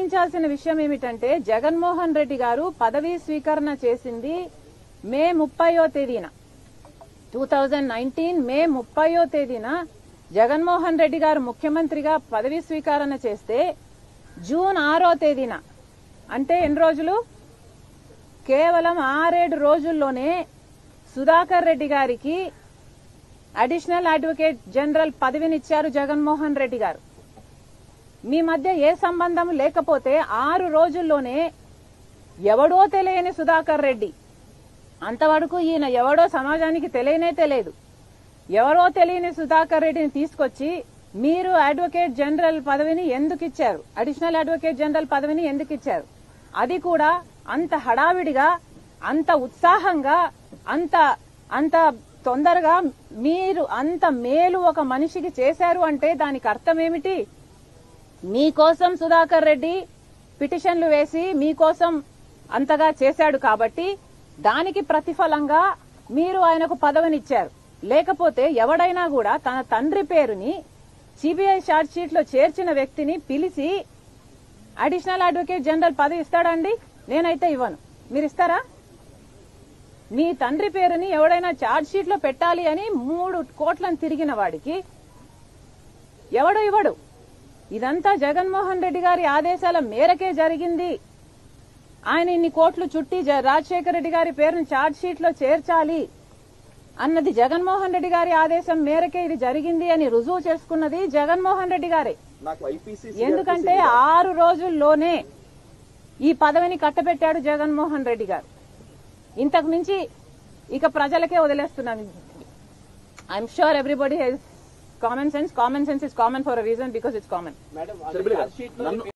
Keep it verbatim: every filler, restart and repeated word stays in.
గమనించాల్సిన విషయం ఏమిటంటే జగన్మోహన్ రెడ్డి గారు పదవీ స్వీకరణ చేసింది మే ముప్పయో తేదీన టూ థౌజండ్ నైన్టీన్ మే ముప్పయో తేదీన జగన్మోహన్ రెడ్డి గారు ముఖ్యమంత్రిగా పదవీ స్వీకరణ చేస్తే జూన్ ఆరో తేదీన అంటే ఎన్ని రోజులు కేవలం ఆరేడు రోజుల్లోనే సుధాకర్ రెడ్డి గారికి అడిషనల్ అడ్వకేట్ జనరల్ పదవినిచ్చారు జగన్మోహన్ రెడ్డి గారు. మీ మధ్య ఏ సంబంధం లేకపోతే ఆరు రోజుల్లోనే ఎవడో తెలియని సుధాకర్ రెడ్డి, అంతవరకు ఈయన ఎవడో సమాజానికి తెలియనే తెలియదు, ఎవరో తెలియని సుధాకర్ రెడ్డిని తీసుకొచ్చి మీరు అడ్వకేట్ జనరల్ పదవిని ఎందుకు ఇచ్చారు, అడిషనల్ అడ్వకేట్ జనరల్ పదవిని ఎందుకు ఇచ్చారు, అది కూడా అంత హడావిడిగా, అంత ఉత్సాహంగా, అంత అంత తొందరగా మీరు అంత మేలు ఒక మనిషికి చేశారు అంటే దానికి అర్థం ఏమిటి? మీకోసం సుధాకర్ రెడ్డి పిటిషన్లు వేసి మీకోసం అంతగా చేశాడు కాబట్టి దానికి ప్రతిఫలంగా మీరు ఆయనకు పదవినిచ్చారు. లేకపోతే ఎవడైనా కూడా తన తండ్రి పేరుని సిబిఐ ఛార్జ్ షీట్ లో చేర్చిన వ్యక్తిని పిలిచి అడిషనల్ అడ్వకేట్ జనరల్ పదవి ఇస్తాడండి? నేనైతే ఇవ్వను. మీరు ఇస్తారా? మీ తండ్రి పేరుని ఎవడైనా ఛార్జ్ షీట్ లో పెట్టాలి అని మూడు కోట్లను తిరిగిన వాడికి ఎవడు ఇవ్వడు. ఇదంతా జగన్మోహన్ రెడ్డి గారి ఆదేశాల మేరకే జరిగింది. ఆయన ఇన్ని కోట్లు చుట్టి రాజశేఖర రెడ్డి గారి పేరును ఛార్జ్ షీట్ లో చేర్చాలి అన్నది జగన్మోహన్ రెడ్డి గారి ఆదేశం మేరకే ఇది జరిగింది అని రుజువు చేసుకున్నది జగన్మోహన్ రెడ్డి గారే. ఎందుకంటే ఆరు రోజుల్లోనే ఈ పదవిని కట్టబెట్టాడు జగన్మోహన్ రెడ్డి గారు. ఇంతకు మించి ఇక ప్రజలకే వదిలేస్తున్నాం. I'm sure everybody has common sense. Common sense is common for a reason because it's common.